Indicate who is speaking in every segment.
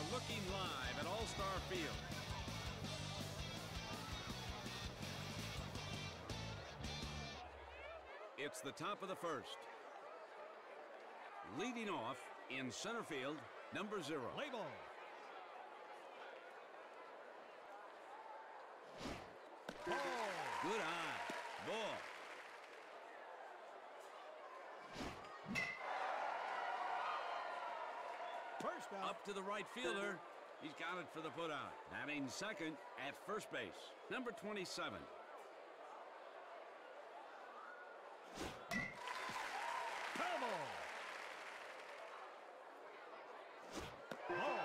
Speaker 1: looking live at All-Star Field. It's the top of the first. Leading off in center field, number 0.
Speaker 2: Play ball.
Speaker 1: Good eye. Ball.
Speaker 2: First out.
Speaker 1: Up to the right fielder. He's got it for the putout. Batting second at first base, number 27.
Speaker 2: Foul ball. Ball.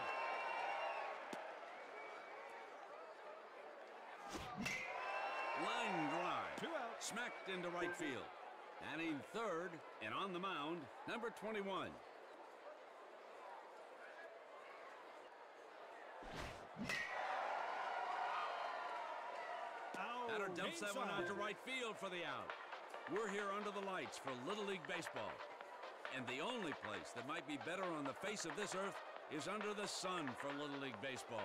Speaker 1: Line drive.
Speaker 2: 2 out.
Speaker 1: Smacked into right field. Batting third and on the mound, number 21. Batter dumps that one out to right field for the out. We're here under the lights for Little League Baseball. And the only place that might be better on the face of this earth is under the sun for Little League Baseball.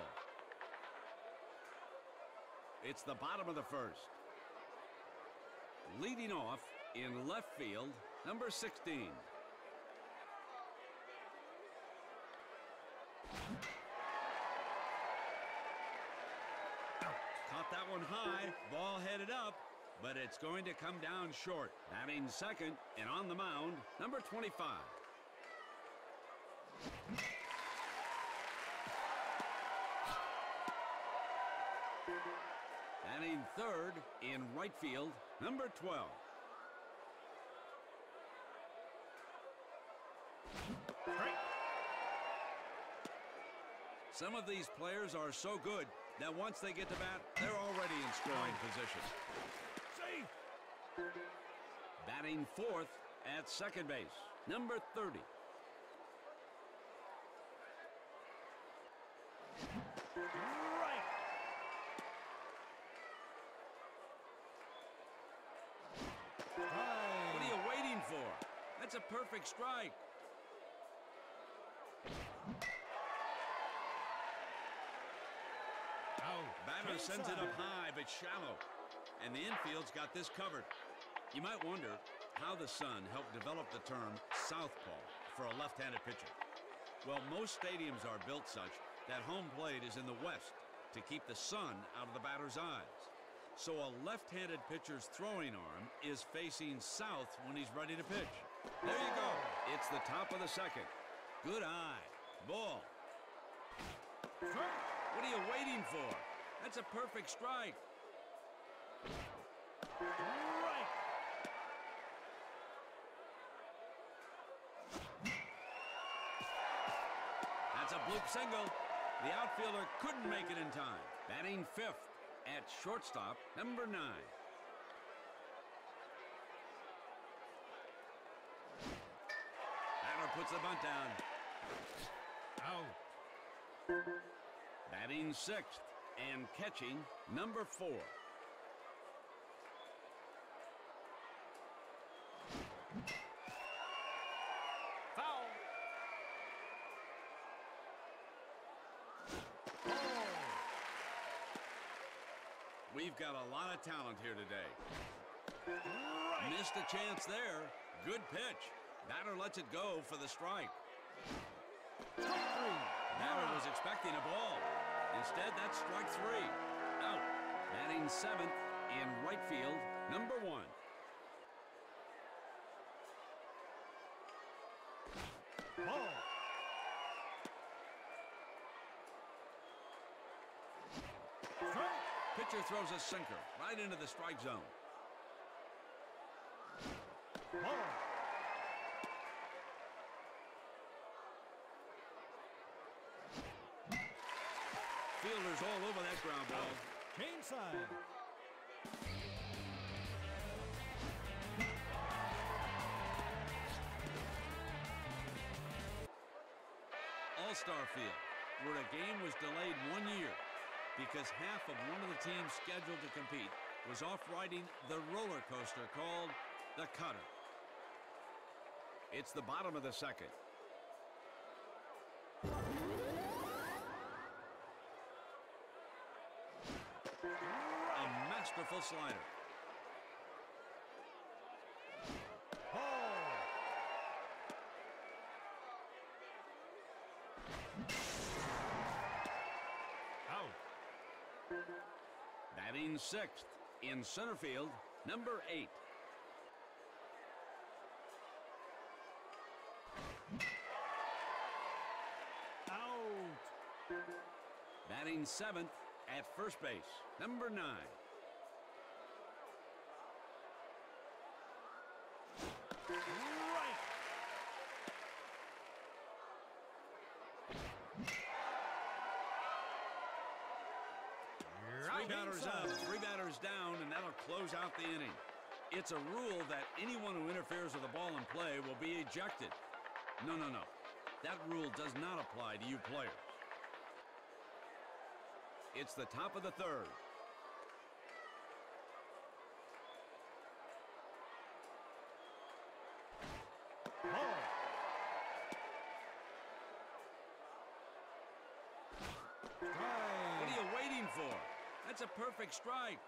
Speaker 1: It's the bottom of the first. Leading off in left field, number 16. Caught that one high, ball headed up, but it's going to come down short. Batting second and on the mound, number 25. Batting third in right field, number 12. Some of these players are so good that once they get to bat, they're already in scoring position.
Speaker 2: Safe.
Speaker 1: Batting fourth at second base, number 30.
Speaker 2: Right.
Speaker 1: What are you waiting for? That's a perfect strike. Batter sends it up high but shallow, and the infield's got this covered. You might wonder how the Sun helped develop the term southpaw for a left-handed pitcher. Well, most stadiums are built such that home plate is in the west to keep the sun out of the batter's eyes. So a left-handed pitcher's throwing arm is facing south when he's ready to pitch. There you go. It's the top of the second. Good eye. Ball. What are you waiting for? That's a perfect strike.
Speaker 2: Right.
Speaker 1: That's a bloop single. The outfielder couldn't make it in time. Batting fifth at shortstop, number 9. Batter puts the bunt down.
Speaker 2: Out.
Speaker 1: Batting sixth and catching, number 4.
Speaker 2: Foul.
Speaker 1: We've got a lot of talent here today.
Speaker 2: Right.
Speaker 1: Missed a chance there. Good pitch. Batter lets it go for the strike.
Speaker 2: Strike 3.
Speaker 1: Batter was expecting a ball. Instead, that's strike 3. Out. Batting seventh in right field, number 1.
Speaker 2: Ball. Strike.
Speaker 1: Pitcher throws a sinker right into the strike zone.
Speaker 2: Ball.
Speaker 1: Fielders all over that ground ball.
Speaker 2: Game side.
Speaker 1: All-Star Field, where a game was delayed 1 year because half of one of the teams scheduled to compete was off riding the roller coaster called the Cutter. It's the bottom of the second. masterful slider.
Speaker 2: Ball. Out.
Speaker 1: Batting sixth in center field, number 8.
Speaker 2: Out.
Speaker 1: Batting seventh at first base, number 9.
Speaker 2: Right.
Speaker 1: Three batters up, 3 batters down, and that'll close out the inning. It's a rule that anyone who interferes with the ball in play will be ejected. No. That rule does not apply to you players. It's the top of the third.
Speaker 2: Ball.
Speaker 1: What are you waiting for? That's a perfect strike.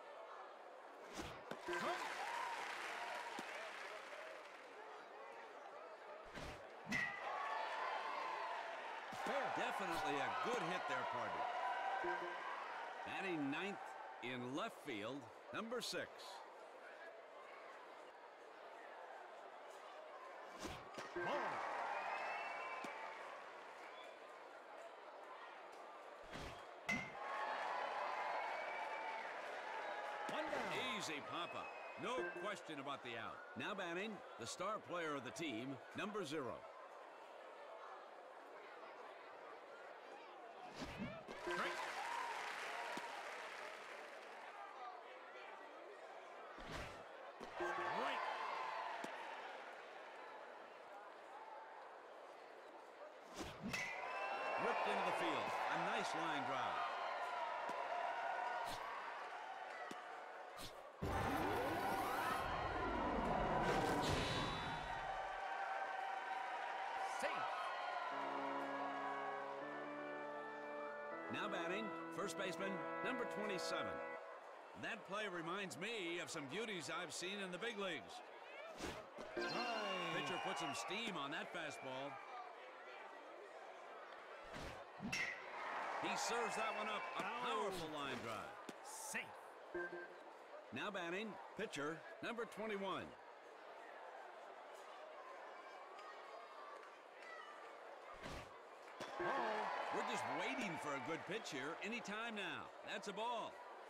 Speaker 1: Definitely a good hit there, partner. Batting ninth in left field, number 6.
Speaker 2: Ball. One down.
Speaker 1: Easy pop-up. No question about the out. Now batting, the star player of the team, number 0.
Speaker 2: Strike. Right.
Speaker 1: Ripped into the field. A nice line drive.
Speaker 2: Safe.
Speaker 1: Now batting, first baseman, number 27. That play reminds me of some beauties I've seen in the big leagues.
Speaker 2: Right.
Speaker 1: Pitcher put some steam on that fastball. He serves that one up. A powerful line drive.
Speaker 2: Safe.
Speaker 1: Now batting, pitcher, number 21.
Speaker 2: Ball.
Speaker 1: We're just waiting for a good pitch here. Anytime now. That's a ball.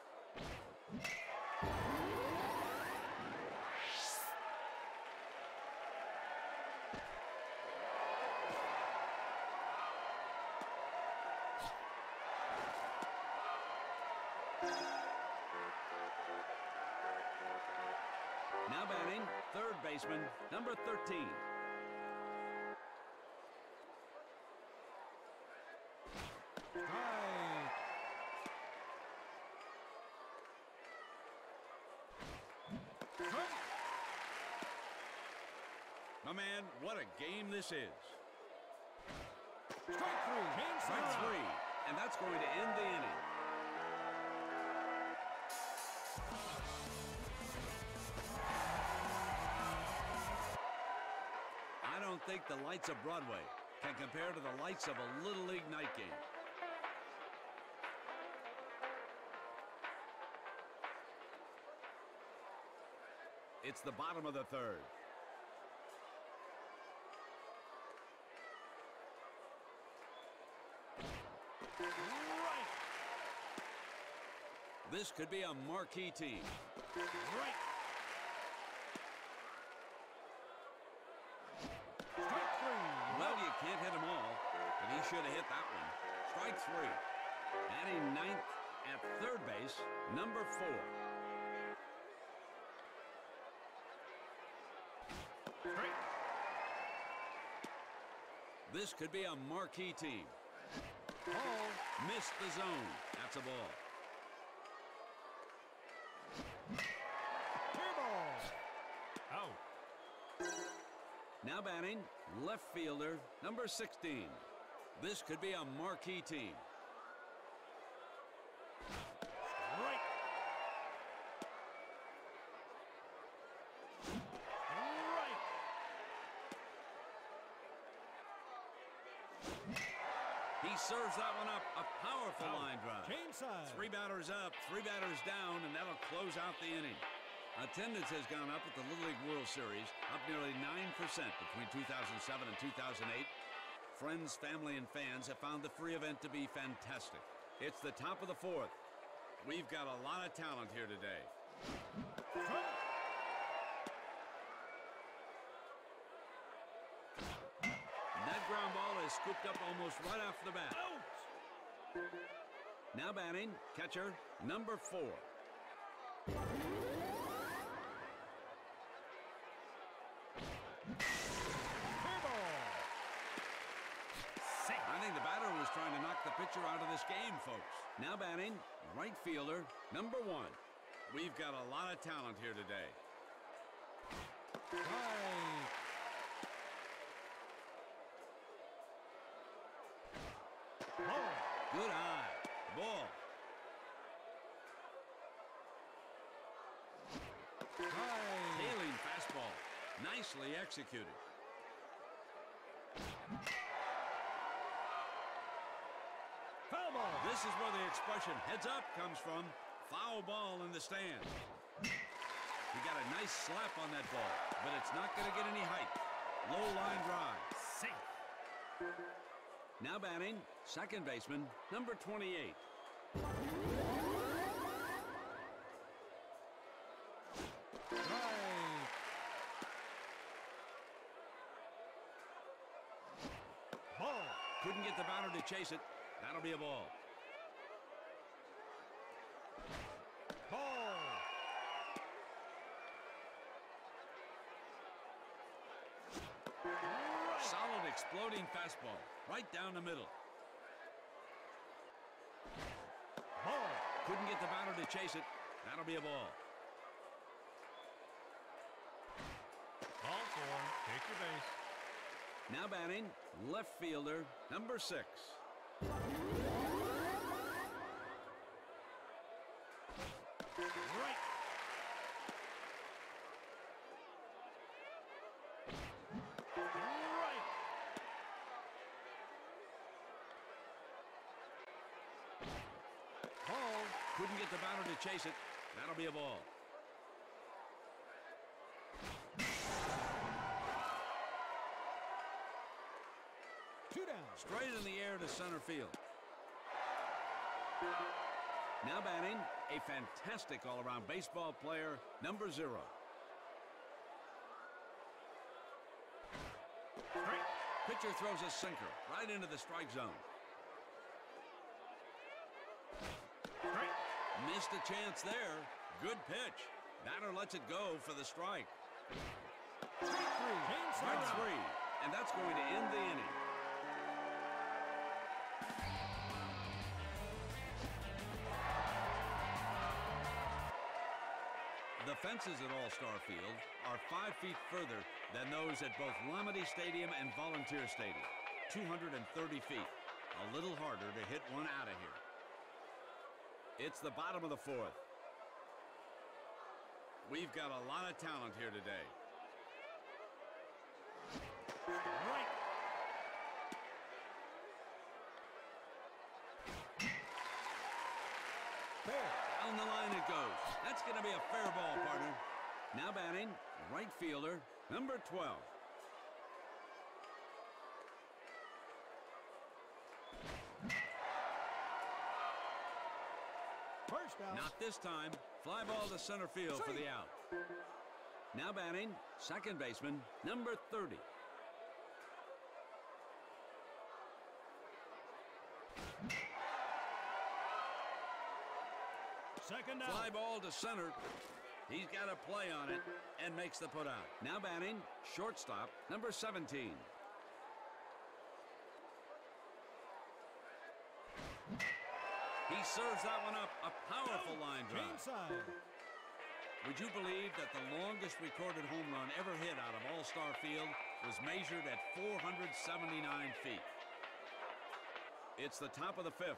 Speaker 1: Now batting, third baseman, number 13.
Speaker 2: Strike. Strike.
Speaker 1: My man, what a game this is.
Speaker 2: Strike 3. Game
Speaker 1: Strike
Speaker 2: set.
Speaker 1: 3, and that's going to end the inning. I don't think the lights of Broadway can compare to the lights of a Little League night game. It's the bottom of the third.
Speaker 2: Right.
Speaker 1: This could be a marquee team.
Speaker 2: Right. Strike 3.
Speaker 1: Well, you can't hit them all, but he should have hit that one. Strike 3. Batting ninth at third base, number 4.
Speaker 2: Strike.
Speaker 1: This could be a marquee team.
Speaker 2: Ball.
Speaker 1: Missed the zone. That's a ball.
Speaker 2: Fair ball. Out.
Speaker 1: Now batting, left fielder, number 16. This could be a marquee team.
Speaker 2: Right.
Speaker 1: He serves that one up. A powerful line drive.
Speaker 2: Game side.
Speaker 1: 3 batters up, 3 batters down, and that'll close out the inning. Attendance has gone up at the Little League World Series, up nearly 9% between 2007 and 2008. Friends, family, and fans have found the free event to be fantastic. It's the top of the 4th. We've got a lot of talent here today. That ground ball is scooped up almost right off the bat.
Speaker 2: Out.
Speaker 1: Now batting, catcher, number 4. I think the batter was trying to knock the pitcher out of this game, folks. Now batting, right fielder, number 1. We've got a lot of talent here today.
Speaker 2: Right. Ball.
Speaker 1: Good eye. Ball.
Speaker 2: Right.
Speaker 1: Tailing fastball. Nicely executed.
Speaker 2: Foul ball.
Speaker 1: This is where the expression heads up comes from. Foul ball in the stand. He got a nice slap on that ball, but it's not going to get any height. Low line drive.
Speaker 2: Safe.
Speaker 1: Now batting, second baseman, number 28.
Speaker 2: Right. Ball.
Speaker 1: Couldn't get the batter to chase it. That'll be a ball.
Speaker 2: Ball. Right.
Speaker 1: Solid exploding fastball. Right down the middle.
Speaker 2: Ball.
Speaker 1: Couldn't get the batter to chase it. That'll be a ball.
Speaker 2: Ball 4. Take your base.
Speaker 1: Now batting, left fielder, number 6.
Speaker 2: Right. Right. Ball.
Speaker 1: Couldn't get the batter to chase it. That'll be a ball.
Speaker 2: Two down.
Speaker 1: Straight in the air to center field. Now batting, a fantastic all-around baseball player, number 0.
Speaker 2: Straight.
Speaker 1: Pitcher throws a sinker right into the strike zone.
Speaker 2: Straight.
Speaker 1: Missed a chance there. Good pitch. Batter lets it go for the strike.
Speaker 2: Strike 3. Game
Speaker 1: Strike
Speaker 2: set.
Speaker 1: 3. And that's going to end the inning. The fences at All-Star Field are 5 feet further than those at both Lamade Stadium and Volunteer Stadium. 230 feet. A little harder to hit one out of here. It's the bottom of the 4th. We've got a lot of talent here today.
Speaker 2: Right. Fair.
Speaker 1: Down the line it goes. That's going to be a fair ball, partner. Now batting, right fielder, number 12.
Speaker 2: First out.
Speaker 1: Not this time. Fly ball to center field for the out. Now batting, second baseman, number 30.
Speaker 2: Second out.
Speaker 1: Fly ball to center. He's got a play on it and makes the put out. Now batting, shortstop, number 17. He serves that one up. A powerful line drive.
Speaker 2: Game side.
Speaker 1: Would you believe that the longest recorded home run ever hit out of All-Star Field was measured at 479 feet? It's the top of the 5th.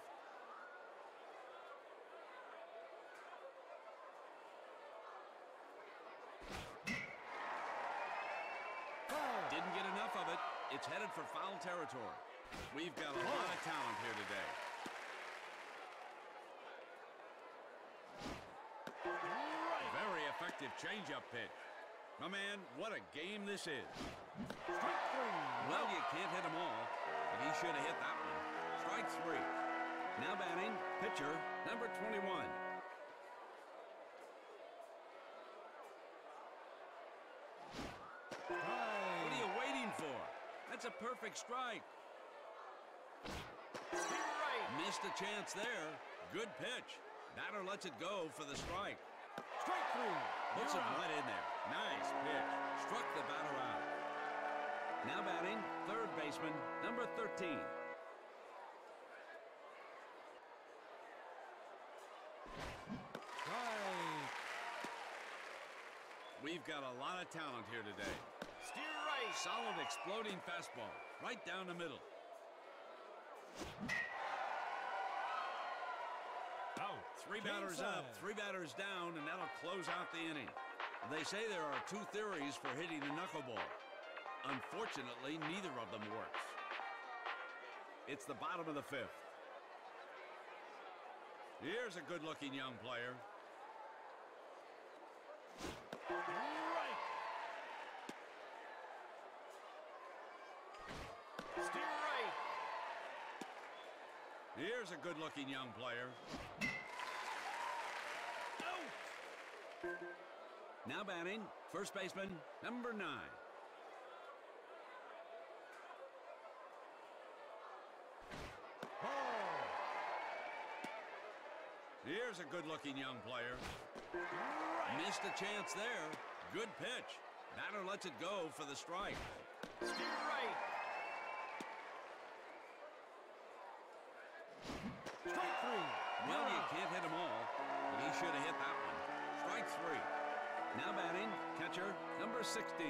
Speaker 2: Foul.
Speaker 1: Didn't get enough of it. It's headed for foul territory. We've got a lot of talent here today. Very effective changeup pitch. My man, what a game this is. Well, you can't hit them all, but he should have hit that one. Strike three. Now batting, pitcher, number 21. What are you waiting for? That's a perfect strike. Missed a chance there. Good pitch. Batter lets it go for the strike.
Speaker 2: Strike three.
Speaker 1: Puts it right in there. Nice pitch. Struck the batter out. Now batting, third baseman, number 13. We've got a lot of talent here today.
Speaker 2: Steer right.
Speaker 1: Solid exploding fastball. Right down the middle.
Speaker 2: Out.
Speaker 1: Three batters up, three batters down, and that'll close out the inning. They say there are two theories for hitting a knuckleball. Unfortunately, neither of them works. It's the bottom of the fifth. Here's a good-looking young player.
Speaker 2: Right. Steer right.
Speaker 1: Here's a good-looking young player.
Speaker 2: Out.
Speaker 1: Now batting, first baseman, number 9.
Speaker 2: Ball.
Speaker 1: Here's a good-looking young player.
Speaker 2: Right.
Speaker 1: Missed a chance there. Good pitch. Batter lets it go for the strike.
Speaker 2: Steer right. Strike three.
Speaker 1: Well, you can't hit them all, but he should have hit that one. Strike three. Now batting, catcher, number 16.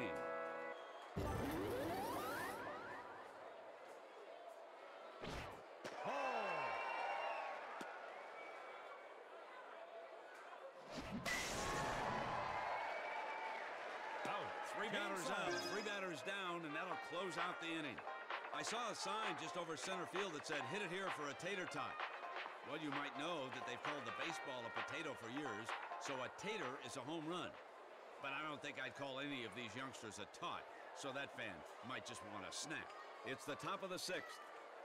Speaker 1: Three batters up, three batters down, and that'll close out the inning. I saw a sign just over center field that said, "Hit it here for a tater tot." Well, you might know that they've called the baseball a potato for years, so a tater is a home run. But I don't think I'd call any of these youngsters a tot, so that fan might just want a snack. It's the top of the sixth.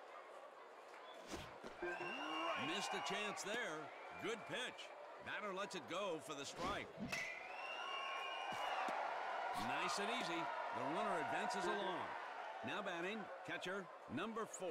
Speaker 2: Right.
Speaker 1: Missed a chance there. Good pitch. Batter lets it go for the strike. Nice and easy. The runner advances along. Now batting, catcher, number 4.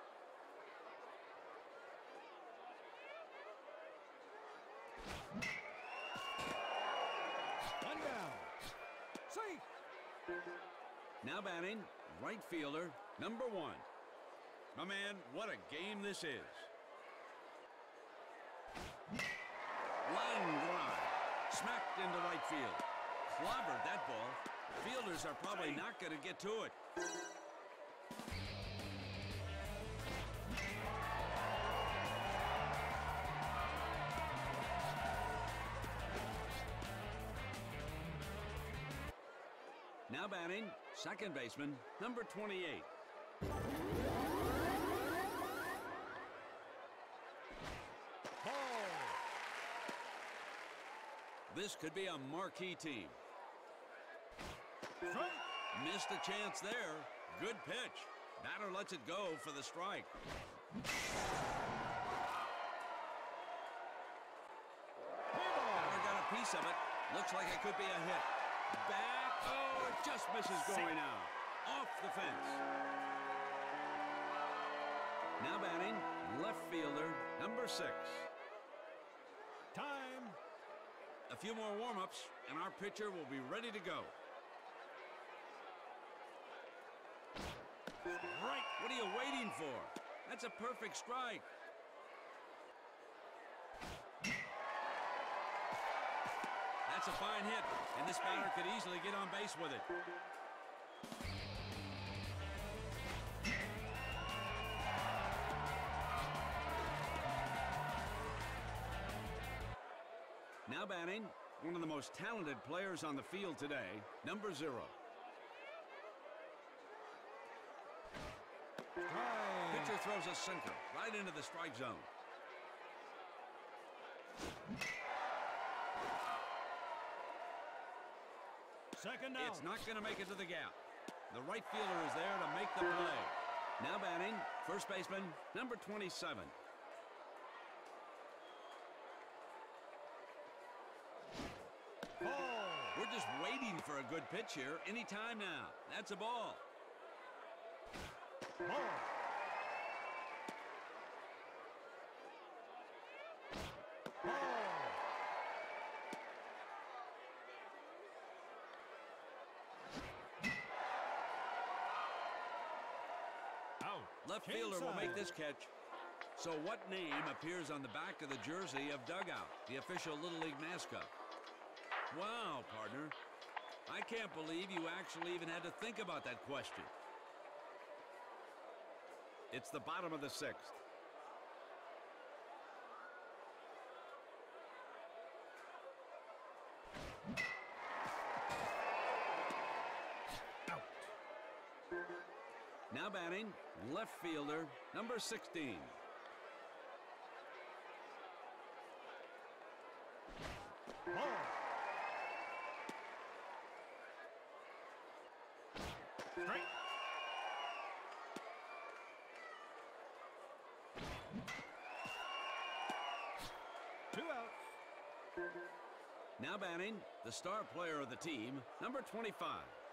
Speaker 2: One down. Safe.
Speaker 1: Now batting, right fielder, number 1. My man, what a game this is. Line drive. Smacked into right field. Clobbered that ball. Fielders are probably not going to get to it. Now batting, second baseman, number 28.
Speaker 2: Ball.
Speaker 1: This could be a marquee team.
Speaker 2: Strike.
Speaker 1: Missed a chance there. Good pitch. Batter lets it go for the strike. Batter got a piece of it. Looks like it could be a hit. Back. Oh, it just misses going out. Off the fence. Now batting, left fielder, number 6.
Speaker 2: Time.
Speaker 1: A few more warm-ups, and our pitcher will be ready to go.
Speaker 2: Right.
Speaker 1: What are you waiting for? That's a perfect strike. That's a fine hit, and this batter could easily get on base with it. Now batting, one of the most talented players on the field today, number 0. Pitcher throws a sinker right into the strike zone.
Speaker 2: Second down.
Speaker 1: It's not going to make it to the gap. The right fielder is there to make the play. Now batting, first baseman, number 27.
Speaker 2: Ball.
Speaker 1: We're just waiting for a good pitch here. Anytime now. That's a ball.
Speaker 2: Ball. Ball. Out.
Speaker 1: Left fielder will make this catch. So what name appears on the back of the jersey of Dugout, the official Little League mascot? Wow, partner. I can't believe you actually even had to think about that question. It's the bottom of the sixth.
Speaker 2: Out.
Speaker 1: Now batting, left fielder, number 16.
Speaker 2: Ball. Straight. Two outs.
Speaker 1: Now batting, the star player of the team, number 25.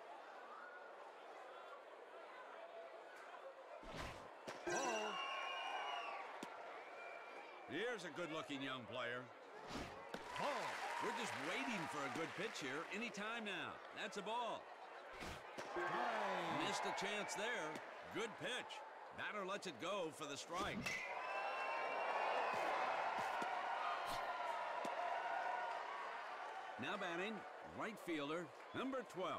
Speaker 2: Ball.
Speaker 1: Here's a good-looking young player.
Speaker 2: Ball.
Speaker 1: We're just waiting for a good pitch here. Anytime now. That's a ball.
Speaker 2: Strike.
Speaker 1: Missed a chance there. Good pitch. Batter lets it go for the strike. Now batting, right fielder, number 12.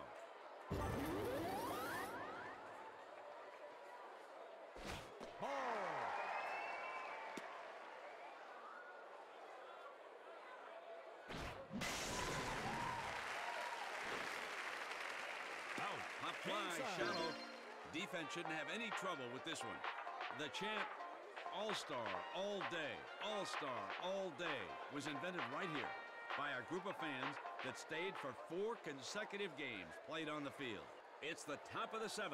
Speaker 2: Ball. Out.
Speaker 1: Pop fly,
Speaker 2: Inside.
Speaker 1: shallow. Defense shouldn't have any trouble with this one. The chant, All-Star, all day, All-Star, all day, was invented right here by a group of fans that stayed for 4 consecutive games played on the field. It's the top of the 7th.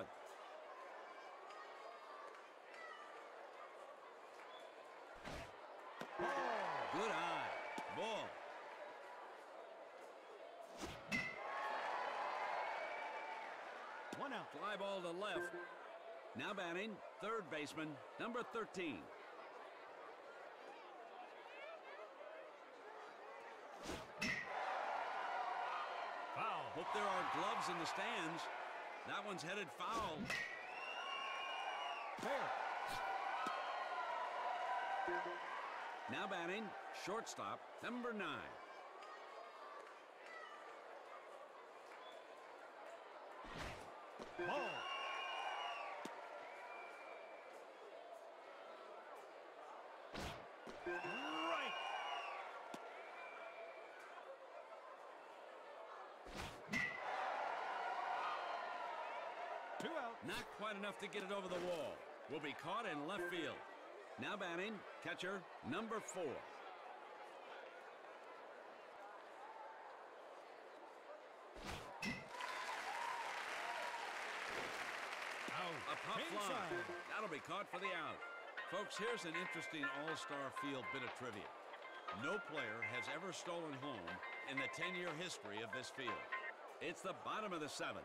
Speaker 2: Ball.
Speaker 1: Good eye. Ball.
Speaker 2: One out.
Speaker 1: Fly ball to left. Now batting, third baseman, number 13.
Speaker 2: Foul.
Speaker 1: Hope there are gloves in the stands. That one's headed foul.
Speaker 2: Fair.
Speaker 1: Now batting, shortstop, number 9.
Speaker 2: Ball. Right. Two out.
Speaker 1: Not quite enough to get it over the wall. Will be caught in left field. Now batting, catcher, number 4.
Speaker 2: Out.
Speaker 1: A pop fly.
Speaker 2: Inside.
Speaker 1: That'll be caught for the out. Folks, here's an interesting all-star field bit of trivia. No player has ever stolen home in the 10-year history of this field. It's the bottom of the 7th.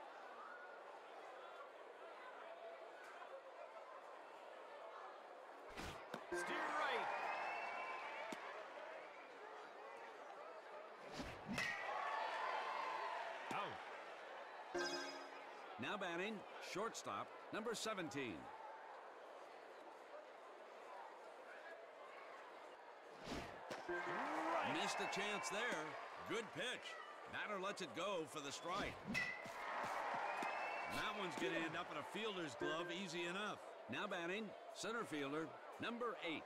Speaker 2: Steer right. Out.
Speaker 1: Now batting, shortstop, number 17.
Speaker 2: Right.
Speaker 1: Missed a chance there. Good pitch. Batter lets it go for the strike. That one's going to end up in a fielder's glove easy enough. Now batting, center fielder, number 8.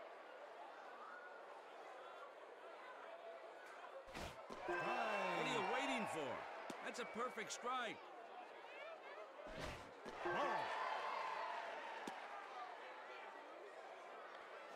Speaker 1: What are you waiting for? That's a perfect strike.
Speaker 2: Ball.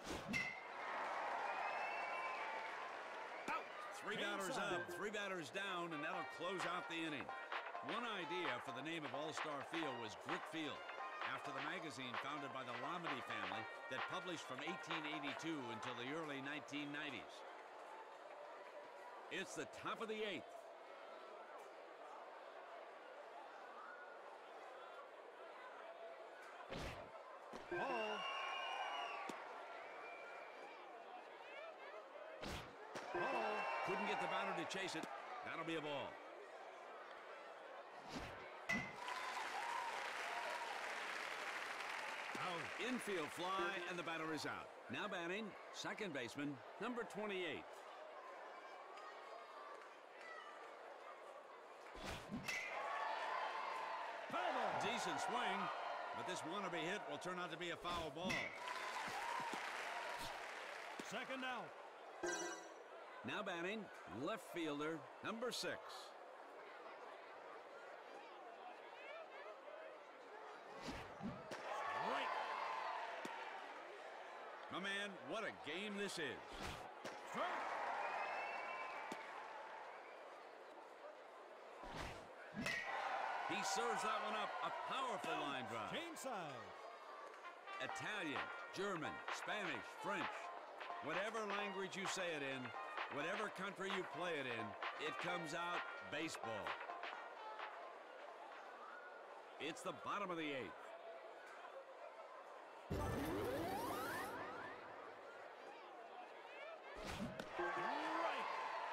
Speaker 2: Out.
Speaker 1: Three batters up, three batters down, and that'll close out the inning. One idea for the name of All-Star Field was Grit Field, after the magazine founded by the Lamade family that published from 1882 until the early 1990s. It's the top of the eighth.
Speaker 2: Ball. Ball.
Speaker 1: Couldn't get the batter to chase it. That'll be a ball.
Speaker 2: Out.
Speaker 1: Infield fly, and the batter is out. Now batting, second baseman, number 28.
Speaker 2: Foul ball.
Speaker 1: Decent swing, but this wannabe hit will turn out to be a foul ball.
Speaker 2: Second out.
Speaker 1: Now batting, left fielder, number 6.
Speaker 2: Right.
Speaker 1: My man, what a game this is.
Speaker 2: Strike.
Speaker 1: He serves that one up, a powerful line drive.
Speaker 2: Game side.
Speaker 1: Italian, German, Spanish, French, whatever language you say it in, whatever country you play it in, it comes out baseball. It's the bottom of the eighth.
Speaker 2: Right.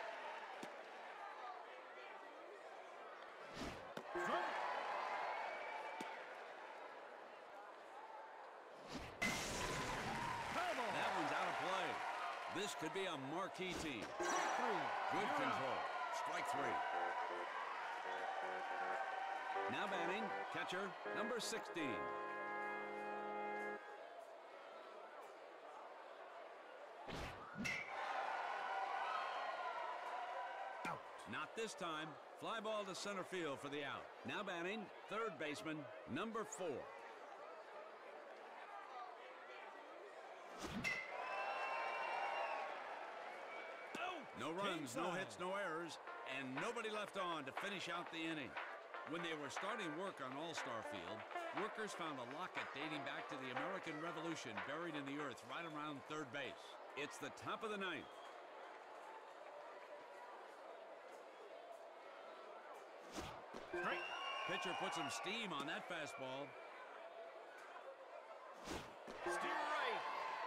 Speaker 2: Strike. Foul ball.
Speaker 1: That one's out of play. This could be a marquee team.
Speaker 2: Strike three.
Speaker 1: Good
Speaker 2: You're out.
Speaker 1: control. Strike 3. Now batting, catcher, number 16.
Speaker 2: Out.
Speaker 1: Not this time. Fly ball to center field for the out. Now batting, third baseman, number 4. No runs, no hits, no errors, and nobody left on to finish out the inning. When they were starting work on All-Star Field, workers found a locket dating back to the American Revolution buried in the earth right around third base. It's the top of the ninth.
Speaker 2: Strike.
Speaker 1: Pitcher put some steam on that fastball.
Speaker 2: Steer right.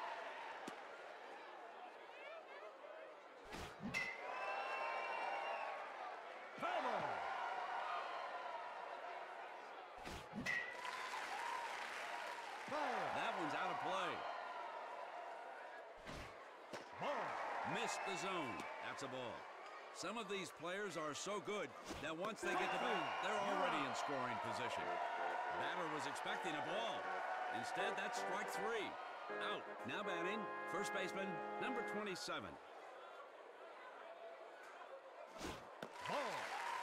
Speaker 2: Foul ball. Foul.
Speaker 1: That one's out of play.
Speaker 2: Ball.
Speaker 1: Missed the zone. That's a ball. Some of these players are so good that once they get the bat, they're already in scoring position. Batter was expecting a ball. Instead, that's strike 3. Out. Now batting, first baseman, number 27.
Speaker 2: Ball.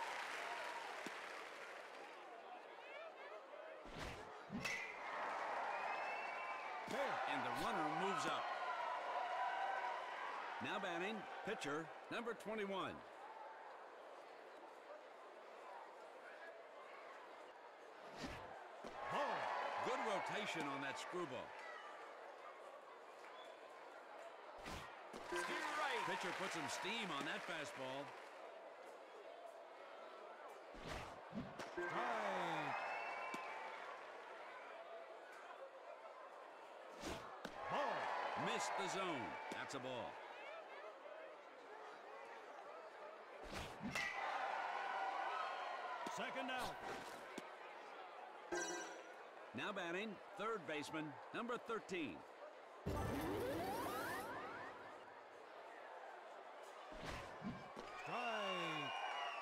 Speaker 2: Fair.
Speaker 1: And the runner moves up. Now batting, pitcher, number 21.
Speaker 2: Ball.
Speaker 1: Good rotation on that screwball.
Speaker 2: Steer right.
Speaker 1: Pitcher put some steam on that fastball.
Speaker 2: Strike. Ball.
Speaker 1: Missed the zone. That's a ball.
Speaker 2: Second out.
Speaker 1: Now batting, third baseman, number 13.
Speaker 2: Strike.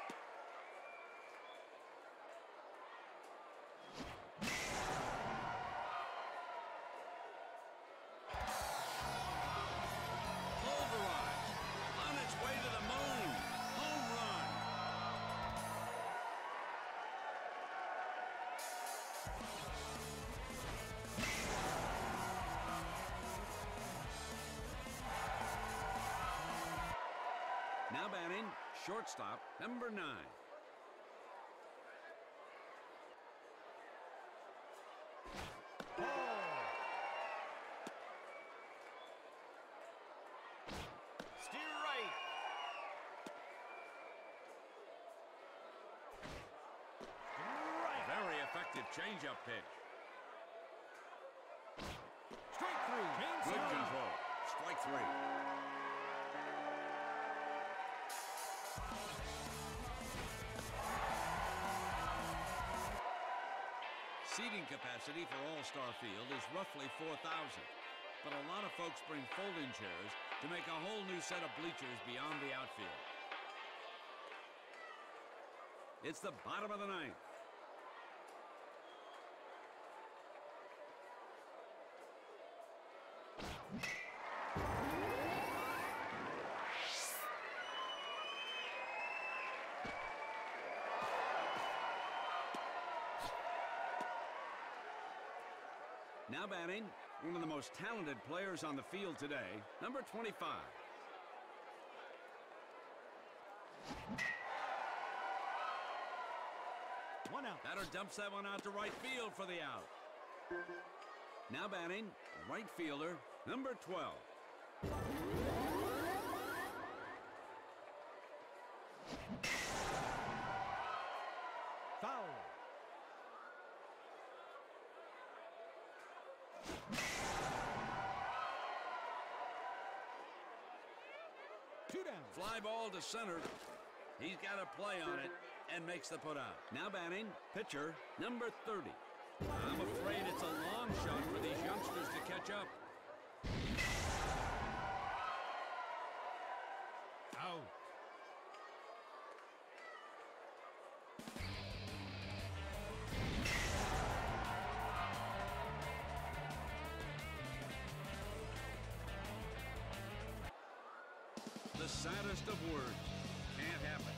Speaker 1: Pulverized. On its way to the moon. Home run. Now batting, shortstop, number 9.
Speaker 2: Steer right.
Speaker 1: Very effective changeup pitch.
Speaker 2: Strike 3.
Speaker 1: Good control. Strike 3. Seating capacity for All-Star Field is roughly 4,000. But a lot of folks bring folding chairs to make a whole new set of bleachers beyond the outfield. It's the bottom of the 9th. Now batting, one of the most talented players on the field today, number 25.
Speaker 2: One out.
Speaker 1: Batter dumps that one out to right field for the out. Now batting, right fielder, number 12.
Speaker 2: Foul. Two down.
Speaker 1: Fly ball to center. He's got a play on it and makes the putout. Now batting, pitcher, number 30. I'm afraid it's a long shot for these youngsters to catch up.
Speaker 2: Out.
Speaker 1: The saddest of words. Can't happen.